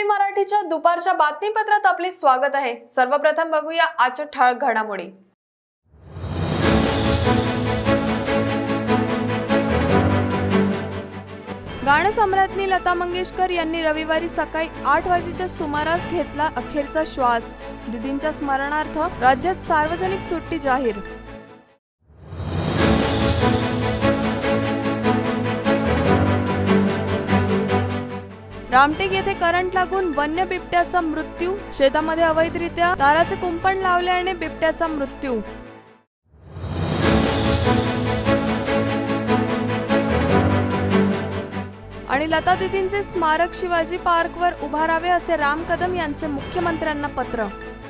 मराठीच्या दुपारच्या बातमीपत्रात आपले स्वागत आहे। सर्वप्रथम बघूया आजच्या ठळक घडामोडी। गानसम्राज्ञी लता मंगेशकर यांनी रविवारी सकाळी 8 वाजेच्या सुमारास घेतला अखेरचा श्वास। दीदींच्या स्मरणार्थ राज्यात सार्वजनिक सुट्टी जाहीर। रामटेक येथे करंट लागून वन्य बिबट्याचा मृत्यू। शेतामध्ये अवैधरित्या ताराचे कुंपण लावल्याने बिबट्याचा मृत्यू। आणि लता दीदींचे स्मारक शिवाजी पार्कवर उभारावे असे राम कदम यांचे मुख्यमंत्र्यांना पत्र।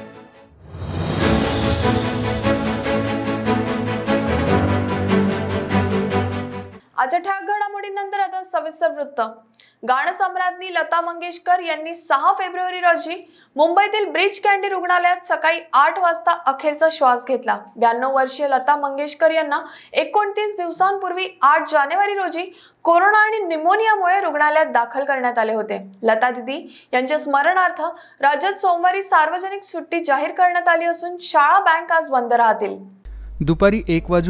आजच्या ठळक घडामोडीनंतर आता सविस्तर वृत्त। गानसम्राज्ञी लता मंगेशकर यांनी 6 फेब्रुवारी रोजी मुंबईतील ब्रीच कँडी रुग्णालयात सकाळी 8 वाजता अखेरचा श्वास घेतला। 92 वर्षीय लता मंगेशकर यांना 29 दिवसांपूर्वी 8 जानेवारी रोजी कोरोना आणि निमोनियामुळे रुग्णालयात दाखल करण्यात आले होते। लता दीदी यांच्या स्मरणार्थ राज्यात सोमवारी सार्वजनिक सुट्टी जाहीर करण्यात आली असून शाळा बँक आज बंद राहतील। दुपारी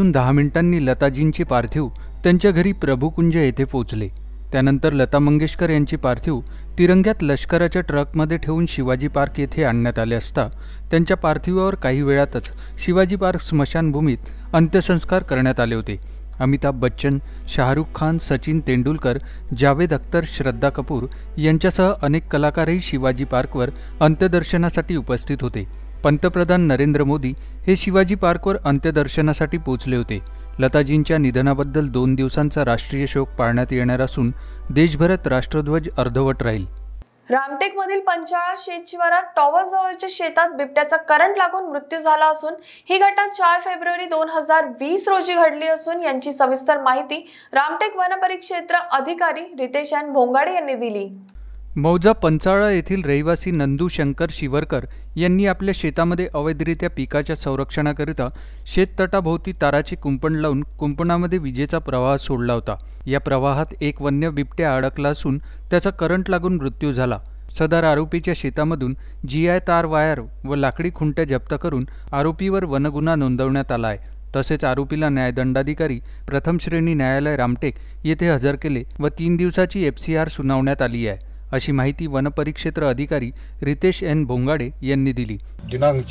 1:10 लताजींचे पार्थिव त्यांच्या घरी प्रभुकुंज येथे पोहोचले। त्यानंतर लता मंगेशकर यांची पार्थिव तिरंग्यात लष्कराच्या ट्रकमध्ये ठेवून शिवाजी पार्क येथे आणण्यात आले असता त्यांच्या पार्थिवावर काही वेळातच शिवाजी पार्क स्मशानभूमीत अंत्यसंस्कार करण्यात आले होते। अमिताभ बच्चन, शाहरुख खान, सचिन तेंडुलकर, जावेद अख्तर, श्रद्धा कपूर यांच्यासह अनेक कलाकारही शिवाजी पार्कवर अंत्यदर्शनासाठी उपस्थित होते। पंतप्रधान नरेंद्र मोदी हे शिवाजी पार्कवर अंत्यदर्शनासाठी पोहोचले होते। लताजींच्या निधनाबद्दल 2 दिवसांचा राष्ट्रीय शोक पाळण्यात येणार असून देशभरात राष्ट्रध्वज अर्धवट राहील। रामटेकमधील पंचाळा शेतशिवारात टॉवर जवळच्या शेतात बिबट्याचा करंट लागून मृत्यू झाला असून ही घटना 4 फेब्रुवारी 2020 रोजी घडली असून यांची सविस्तर माहिती रामटेक वनपरिक्षेत्र अधिकारी रितेश एन भोंगाडे यांनी दिली। मौजा पंचाळा येथील रहिवासी नंदू शंकर शिवरकर यांनी आपल्या शेतामध्ये अवैधरित्या पिकाच्या संरक्षणाकरिता शेततटाभोवती ताराचे कुंपण लावून कुंपणामध्ये विजेचा प्रवाह सोडला होता। या प्रवाहात एक वन्य बिबट्या अडकला असून त्याचा करंट लागून मृत्यू झाला। सदर आरोपीच्या शेतामधून GI तार वायर व लाकडी खुंट्या जप्त करून आरोपीवर वनगुन्हा नोंदवण्यात आला आहे। तसेच आरोपीला न्यायदंडाधिकारी प्रथम श्रेणी न्यायालय रामटेक येथे हजर केले व 3 दिवसाची FCR सुनावण्यात आली आहे, अशी माहिती वनपरिक्षेत्र अधिकारी रितेश एन भोंगाडे यांनी दिली। दिनांक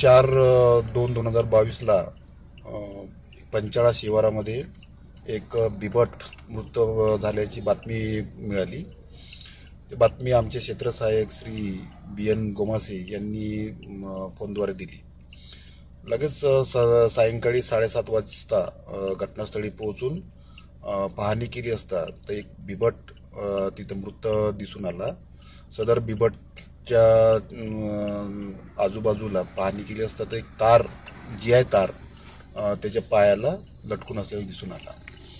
4/2/2022 ला पंचाळा शिवारामध्ये एक बिबट मृत झाल्याची बातमी मिळाली। ती बातमी आमचे क्षेत्र सहाय्यक श्री BN गोमासे यांनी फोनद्वारे दिली। लगेच सायंकाळी 7:30 वाजता घटनास्थळी पोहोचून पाहणी केली असता तर एक बिबट तिथे मृत दिसून आला। सदर बिबटच्या आजूबाजूला पाहणी केली असता तर एक तार GI तार त्याच्या पायाला लटकून असलेला दिसून आला।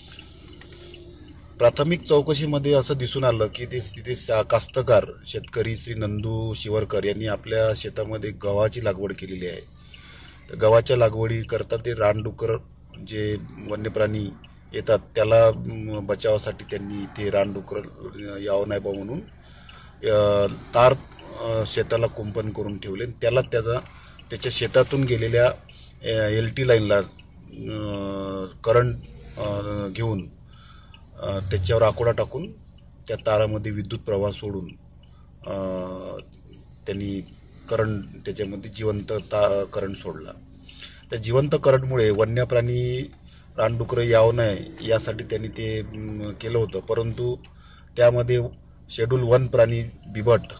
प्राथमिक चौकशीमध्ये असं दिसून आलं की तिथे कास्तकार शेतकरी श्री नंदू शिवरकर यांनी आपल्या शेतामध्ये गव्हाची लागवड केलेली आहे। तर गव्हाच्या लागवडी करता ते रानडुकर जे वन्यप्राणी येतात त्याला बचावासाठी त्यांनी ते रानडुकर यावं नाही बा म्हणून तार शेताला कुंपण करून ठेवले। त्याला त्याच्या शेतातून गेलेल्या LT लाईनला करंट घेऊन त्याच्यावर आकोडा टाकून त्या तारामध्ये विद्युत प्रवाह सोडून त्यांनी करंट त्याच्यामध्ये जिवंत करंट सोडला। त्या जिवंत करंटमुळे वन्यप्राणी रानडुकरं यावं नये यासाठी त्यांनी ते केलं होतं, परंतु त्यामध्ये शेड्यूल 1 प्राणी बिबट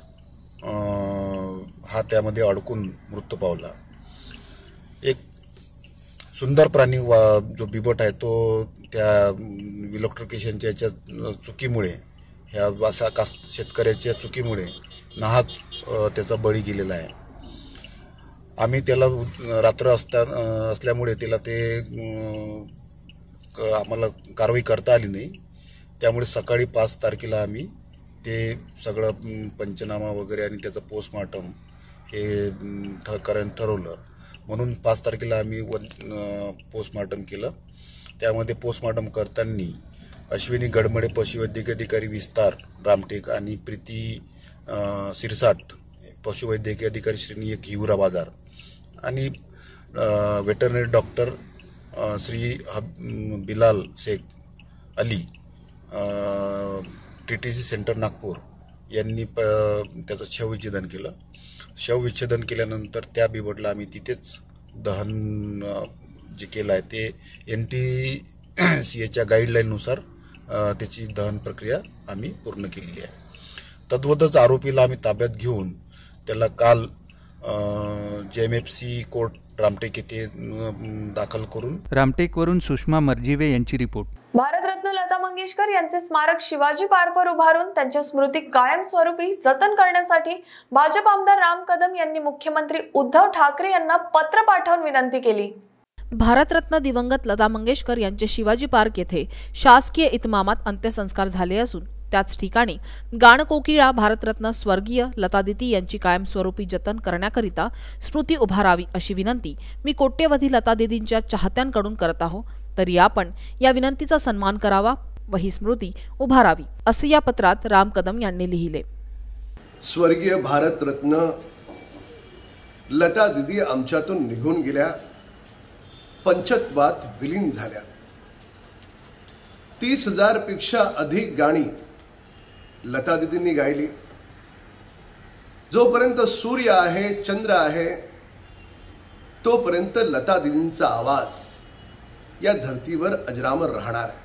हा त्यामध्ये अडकून मृत्यू पावला। एक सुंदर प्राणी जो बिबट आहे तो त्या इलेक्ट्रिफिकेशनच्या याच्या चुकीमुळे ह्या शेतकऱ्याच्या चुकीमुळे नाहक त्याचा बळी गेलेला आहे। आम्ही त्याला रात्र असल्यामुळे त्याला ते आम्हाला कारवाई करता आली नाही। त्यामुळे सकाळी 5 तारखेला आम्ही ते सगळं पंचनामा वगैरे आणि त्याचं पोस्टमॉर्टम हे ठरवलं। म्हणून 5 तारखेला आम्ही पोस्टमॉर्टम केलं। त्यामध्ये पोस्टमॉर्टम करताना अश्विनी गडमडे पशुवैद्यकीय अधिकारी विस्तार रामटेक आणि प्रीती सिरसाट, पशुवैद्यकीय अधिकारी श्री घिवरा बाजार आणि veterinary doctor Shri Bilal Sheikh Ali, TTC centre Nagpur यांनी त्याचं शवविच्छेदन केलं. शवविच्छेदन केल्यानंतर त्या बिबटला आम्ही तिथेच दहन जे केलं आहे ते NTCAच्या गाईडलाईननुसार त्याची दहन प्रक्रिया आम्ही पूर्ण केलेली आहे. तद्वतच आरोपीला आम्ही ताब्यात घेऊन त्याला काल JMFC कोर्ट रामटेक येथे दाखल करून. रामटेकवरून सुषमा मर्जिवे यांची रिपोर्ट. भारतरत्न लता मंगेशकर यांचे स्मारक शिवाजी पार्कवर उभारून त्यांच्या स्मृती कायमस्वरूपी जतन करण्यासाठी भाजप आमदार राम कदम यांनी मुख्यमंत्री उद्धव ठाकरे यांना पत्र पाठवून विनंती केली. भारतरत्न दिवंगत लता मंगेशकर यांचे शिवाजी पार्क येथे शासकीय इतमामात अंत्यसंस्कार झाले असून त्याच ठिकाणी गाणकोकिळा भारतरत्न स्वर्गीय लतादिती यांची कायमस्वरूपी जतन करण्याकरिता स्मृती उभारावी अशी विनंती मी कोट्यवधी लतादिदींच्या चाहत्यांकडून करत आहो. तरी आपण या विनंतीचा सन्मान करावा व ही स्मृती उभारावी असे या पत्रात राम कदम यांनी लिहिले. स्वर्गीय भारतरत्न लतादिदी आमच्यातून निघून गेल्या, पंचत्वात विलीन झाल्या. 30,000 पेक्षा अधिक गाणी लतादिदींनी गायली. जोपर्यंत सूर्य आहे, चंद्र आहे, तोपर्यंत लतादिदींचा आवाज या धर्तीवर अजरामर राहणार आहे.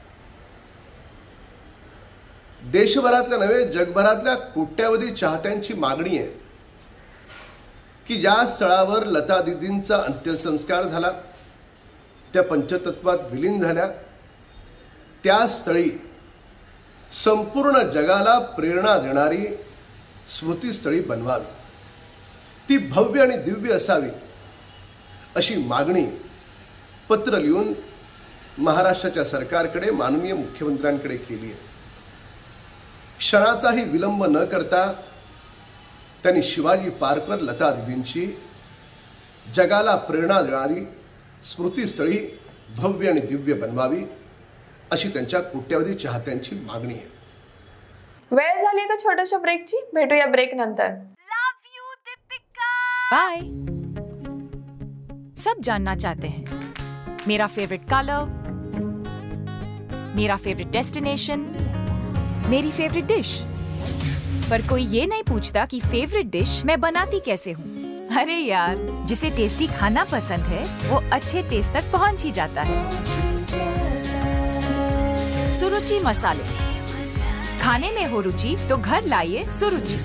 देशभरातल्या नव्हे, जगभरातल्या कोट्यावधी चाहत्यांची मागणी आहे की ज्या स्थळावर लतादिदींचा अंत्यसंस्कार झाला, त्या पंचतत्वात विलीन झाल्या, त्या स्थळी संपूर्ण जगाला प्रेरणा देणारी स्मृतीस्थळी बनवावी, ती भव्य आणि दिव्य असावी अशी मागणी पत्र लिहून महाराष्ट्राच्या सरकारकडे, माननीय मुख्यमंत्र्यांकडे केली आहे. क्षणाचाही विलंब न करता त्यांनी शिवाजी पार्कवर लतादिदींची जगाला प्रेरणा देणारी स्मृतीस्थळी भव्य आणि दिव्य बनवावी अशी त्यांच्या कोट्यावधी चाहत्यांची मागणी आहे. वेळ झाली एका छोट्याशा ब्रेकची. भेटूया ब्रेक नंतर. बाय. सब जानना चाहते हैं मेरा फेवरेट कलर, मेरा फेवरेट डेस्टिनेशन, मेरी फेवरेट डिश, पर कोई ये नहीं पूछता कि फेवरेट डिश मैं बनाती कैसे हूँ. अरे यार, जिसे टेस्टी खाना पसंद है वो अच्छे टेस्ट तक पहुँच ही जाता है. सुरुचि मसाले, खाने में हो रुचि तो घर लाइए सुरुचि.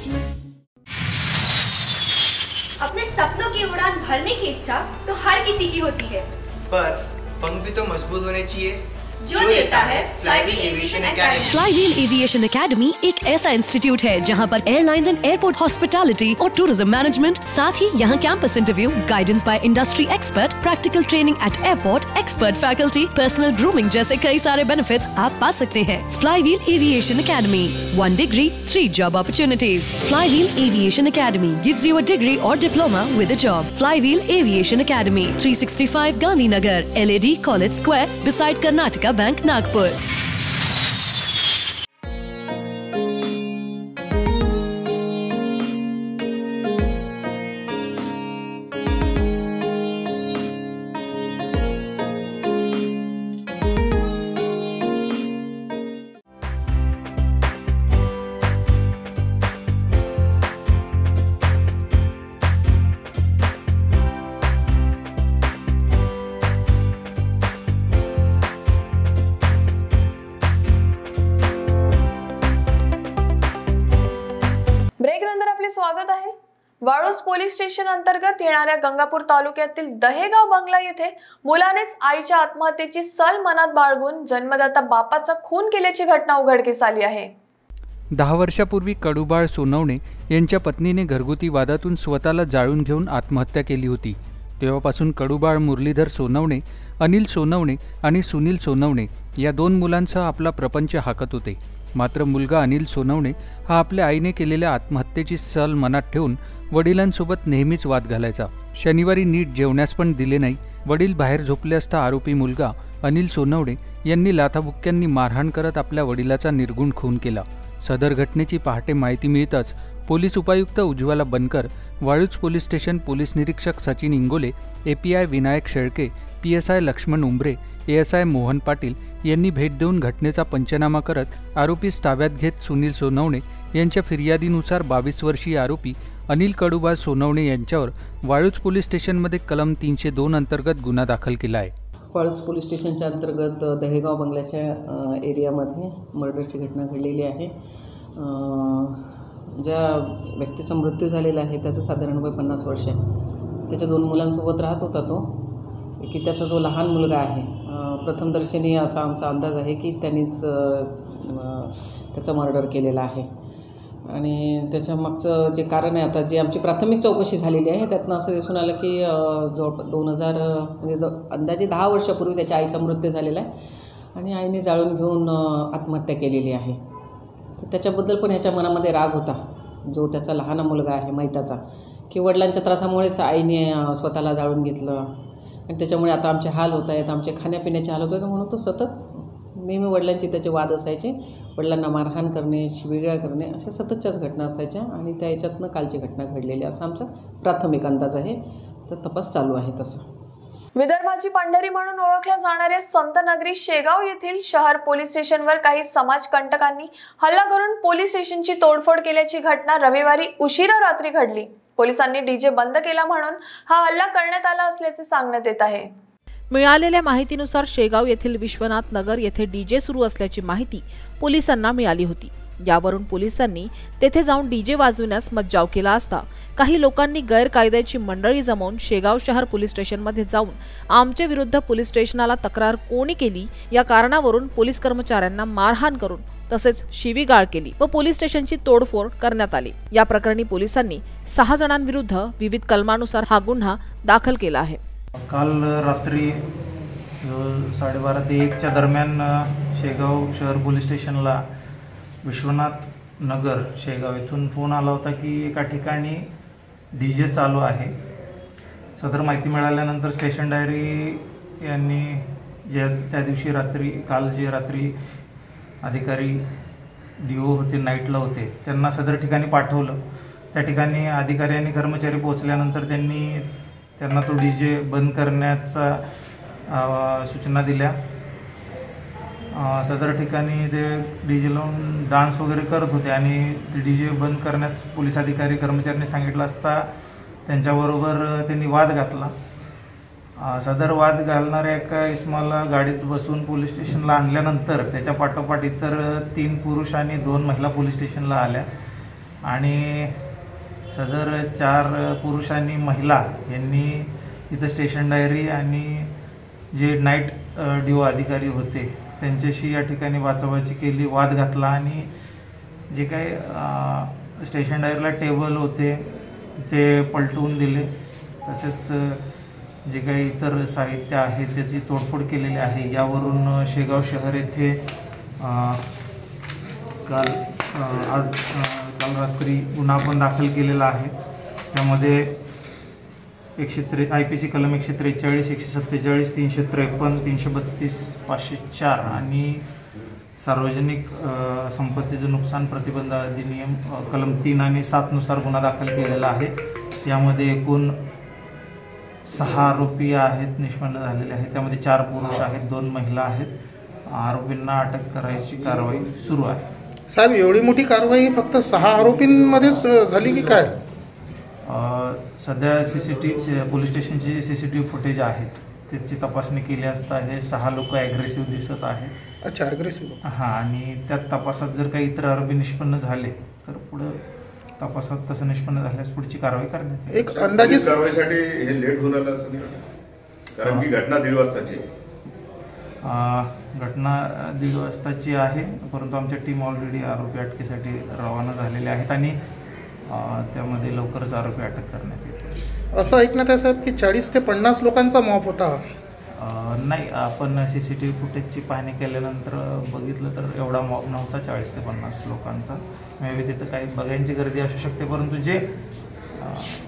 अपने सपनों की उड़ान भरने की इच्छा तो हर किसी की होती है, पर पंख भी तो मजबूत होने चाहिए जो देता है Flywheel aviation academy. Flywheel aviation academy एक ऐसा इंस्टीट्यूट है जहां पर एयरलाइंस एंड एयरपोर्ट हॉस्पिटैलिटी और टूरिज्म मैनेजमेंट, साथ ही यहां campus interview, guidance by industry expert, practical training at airport, expert faculty, personal grooming जैसे कई सारे बेनिफिट्स आप पा सकते हैं. Flywheel aviation academy, 1 degree, 3 job opportunities. Flywheel aviation academy gives you a degree or diploma with a job. Flywheel aviation academy, 365 Gandhinagar, LAD College Square, beside Karnataka bank, Nagpur. स्वागत आहे. Waluj police station अंतर्गत येणाऱ्या गंगापूर तालुक्यातील दहेगाव बंगला येथे मुलानेच आईच्या आत्महत्येची सल मनात बाळगून जन्मदाता बापाचा खून केल्याची घटना उघडकीस आली आहे. 10 वर्षापूर्वी कडूबाळ सोनवणे यांच्या पत्नीने घरगुती वादातून स्वतःला जाळून घेऊन आत्महत्या केली होती. तेव्हापासून कडूबाळ मुरलीधर सोनवणे, अनिल सोनवणे आणि सुनील सोनवणे या 2 मुलांसह आपला प्रपंच हाकत होते. मात्र मुलगा अनिल सोनवणे हा आपल्या आईने केलेल्या आत्महत्येची सल मनात ठेवून वडिलांसोबत नेहमीच वाद घालायचा. शनिवारी नीट जेवण्यास पण दिले नाही. वडील बाहेर झोपले असता आरोपी मुलगा अनिल सोनवणे यांनी लाथाबुक्क्यांनी मारहाण करत आपल्या वडिलाचा निर्गुण खून केला. सदर घटनेची पहाटे माहिती मिळताच पोलीस उपायुक्त Ujjwala Bankar, Waluj police station police निरीक्षक सचिन इंगोले, API विनायक शेळके, PSI लक्ष्मण उंबरे, ASI मोहन पाटील यांनी भेट देऊन घटनेचा पंचनामा करत आरोपीस ताब्यात घेत सुनील सोनवणे यांच्या फिर्यादीनुसार 22 वर्षीय आरोपी अनिल कडुबा सोनवणे यांच्यावर वाळूज पोलीस स्टेशनमध्ये कलम 302 अंतर्गत गुन्हा दाखल केला आहे. वाळूज पोलीस स्टेशनच्या अंतर्गत दहेगाव बंगल्याच्या एरियामध्ये मर्डरची घटना घडलेली आहे. ज्या व्यक्तीचा मृत्यू झालेला आहे त्याचं साधारण वय 50 वर्ष आहे. त्याच्या 2 मुलांसोबत राहत होता तो, की त्याचा जो लहान मुलगा आहे, प्रथमदर्शनी असा आमचा अंदाज आहे की त्यांनीच त्याचा मर्डर केलेला आहे. आणि त्याच्या मागचं जे कारण आहे, आता जी आमची प्राथमिक चौकशी झालेली आहे त्यातनं असं दिसून आलं की म्हणजे अंदाजे 10 वर्षापूर्वी त्याच्या आईचा मृत्यू झालेला आहे आणि आईने जाळून घेऊन आत्महत्या केलेली आहे. तर त्याच्याबद्दल पण ह्याच्या मनामध्ये राग होता, जो त्याचा लहान मुलगा आहे मैताचा, की वडिलांच्या त्रासामुळेच आईने स्वतःला जाळून घेतलं आणि त्याच्यामुळे आता आमचे हाल होत आहेत, आमचे खाण्यापिण्याचे हाल होत आहेत. म्हणून तो सतत नेहमी वडिलांचे त्याचे वाद असायचे, वडिलांना मारहाण करणे, शिवीगाळ करणे, अशा सततच्याच घटना असायच्या आणि त्या याच्यातनं कालची घटना घडलेली असा आमचा प्राथमिक अंदाज आहे. तर तपास चालू आहे. तसा विदर्भाची पंढरी म्हणून ओळखल्या जाणाऱ्या संतनगरी शेगाव येथील शहर पोलीस स्टेशनवर काही समाजकंटकांनी हल्ला करून पोलीस स्टेशनची तोडफोड केल्याची घटना रविवारी उशिरा रात्री घडली. पोलिसांनी DJ बंद केला म्हणून हा हल्ला करण्यात आला असल्याचे सांगण्यात येत आहे. मिळालेल्या माहितीनुसार शेगाव येथील विश्वनाथ नगर येथे DJ सुरू असल्याची माहिती पोलिसांना मिळाली होती. यावरून पोलिसांनी तेथे जाऊन DJ वाजविण्यास मज्जाव केला असता काही लोकांनी गैरकायद्याची मंडळी जमवून शेगाव शहर पोलीस स्टेशनमध्ये जाऊन आमच्या विरुद्ध पोलीस स्टेशनाला तक्रार कोणी केली या कारणावरून पोलीस कर्मचाऱ्यांना मारहाण करून तसेच शिवीगाळ केली व पोलीस स्टेशनची तोडफोड करण्यात आली. या प्रकरणी पोलिसांनी 6 जणांविरुद्ध विविध कलमानुसार हा गुन्हा दाखल केला आहे. काल रात्री 12:30 ते 1च्या दरम्यान शेगाव शहर पोलीस स्टेशनला विश्वनाथ नगर शेगाव येथून फोन आला होता की एका ठिकाणी DJ चालू आहे. सदर माहिती मिळाल्यानंतर स्टेशन डायरी यांनी त्या दिवशी रात्री अधिकारी DO होते, नाईटला होते, त्यांना सदर ठिकाणी पाठवलं. त्या ठिकाणी अधिकारी आणि कर्मचारी पोहोचल्यानंतर त्यांना तो DJ बंद करण्याचा सूचना दिल्या. सदर ठिकाणी ते DJ लावून डान्स वगैरे करत होते आणि ते DJ बंद करण्यास पोलीस अधिकारी कर्मचाऱ्यांनी सांगितलं असता त्यांच्याबरोबर त्यांनी वाद घातला. सदर वाद घालणाऱ्या एका इसमाला गाडीत बसून पोलीस स्टेशनला आणल्यानंतर त्याच्या पाठोपाठ इतर 3 पुरुष आणि 2 महिला पोलीस स्टेशनला आल्या आणि सदर 4 पुरुष आणि महिला यांनी इथं स्टेशन डायरी आणि जे नाईट DO अधिकारी होते त्यांच्याशी या ठिकाणी वाचावाची केली, वाद घातला आणि जे काही स्टेशन डायरीला टेबल होते ते पलटवून दिले. तसेच जे काही इतर साहित्य आहे त्याची तोडफोड केलेली आहे. यावरून शेगाव शहर येथे काल रात्री गुन्हा पण दाखल केलेला आहे. त्यामध्ये IPC कलम 143, 147, 353, 332, 504 आणि सार्वजनिक संपत्तीचं नुकसान प्रतिबंध अधिनियम कलम 3 आणि 7 नुसार गुन्हा दाखल केलेला आहे. यामध्ये एकूण 6 आरोपी आहेत, निष्पन्न झालेले आहेत. त्यामध्ये 4 पुरुष आहेत, 2 महिला आहेत. आरोपींना अटक करायची कारवाई सुरू आहे. साहेब, एवढी मोठी कारवाई फक्त 6 आरोपींमध्येच झाली की काय? सध्या पोलीस स्टेशनची CCTV फुटेज आहेत, त्याची तपासणी केली असता हे 6 लोक ॲग्रेसिव्ह दिसत आहेत. अच्छा, ॲग्रेसिव्ह. हां, आणि त्या तपासात जर काही इतर आरोपी निष्पन्न झाले तर पुढं तपासात तसं निष्पन्न झाल्यास पुढची कारवाई करण्यात एक अंदाजे कारवाईसाठी हे लेट होऊन आलं असं नाही, कारण की घटना 1:30 वाजताची घटना 1:30 वाजताची आहे. परंतु आमच्या टीम ऑलरेडी आरोपी अटकेसाठी रवाना झालेले आहेत आणि त्यामध्ये लवकरच आरोपी अटक करण्यात येतील. असं ऐकण्यात आहे साहेब की 40 ते 50 लोकांचा मॉब होता. नाही, आपण CCTV फुटेजची पाहणी केल्यानंतर बघितलं तर एवढा मॉब नव्हता 40 ते 50 लोकांचा. मे बी तिथं काही बघायची गर्दी असू शकते, परंतु जे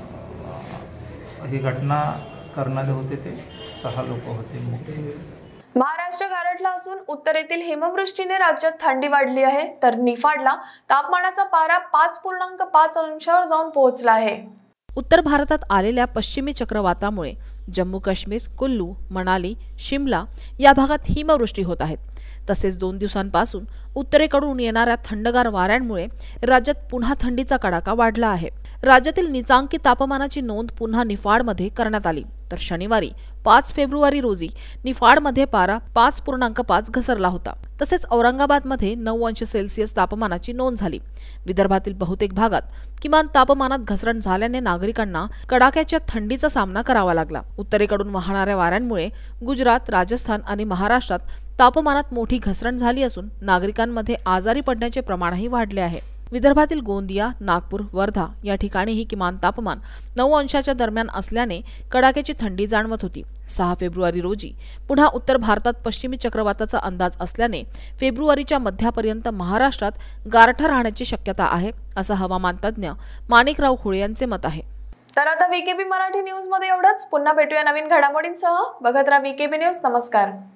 ही घटना करणारे होते ते 6 लोक होते. महाराष्ट्र गारठला असून उत्तरेतील हिमवृष्टीने राज्यात थंडी वाढली आहे, तर निफाडला तापमानाचा पारा 5.5 अंशावर जाऊन पोहोचला आहे. उत्तर भारतात आलेल्या पश्चिमी चक्रवातामुळे जम्मू काश्मीर, कुल्लू, मनाली, शिमला या भागात हिमवृष्टी होत आहेत. तसेच 2 दिवसांपासून उत्तरेकडून येणाऱ्या थंडगार वाऱ्यांमुळे राज्यात पुन्हा थंडीचा कडाका वाढला आहे. राज्यातील नीचांकी तापमानाची नोंद पुन्हा निफाडमध्ये करण्यात आली, तर शनिवारी 5 फेब्रुवारी रोजी निफाडमध्ये पारा 5.5 घसरला होता. तसेच औरंगाबादमध्ये 9 अंश सेल्सिअस तापमानाची नोंद झाली. विदर्भातील बहुतेक भागात किमान तापमानात घसरण झाल्याने नागरिकांना कडाक्याच्या थंडीचा सामना करावा लागला. उत्तरेकडून वाहणाऱ्या वाऱ्यांमुळे गुजरात, राजस्थान आणि महाराष्ट्रात तापमानात मोठी घसरण झाली असून नागरिकांमध्ये आजारी पडण्याचे प्रमाणही वाढले आहे. विदर्भातील गोंदिया, नागपूर, वर्धा या ठिकाणीही किमान तापमान 9 अंशाच्या दरम्यान असल्याने कडाक्याची थंडी जाणवत होती. 6 फेब्रुवारी रोजी पुन्हा उत्तर भारतात पश्चिमी चक्रवाताचा अंदाज असल्याने फेब्रुवारीच्या मध्यापर्यंत महाराष्ट्रात गारठा राहण्याची शक्यता आहे, असं हवामान तज्ज्ञ माणिकराव खुळे यांचे मत आहे. तर आता VKB मराठी न्यूज मध्ये एवढंच. पुन्हा भेटूया नवीन घडामोडींसह. बघत राहा VKB न्यूज. नमस्कार.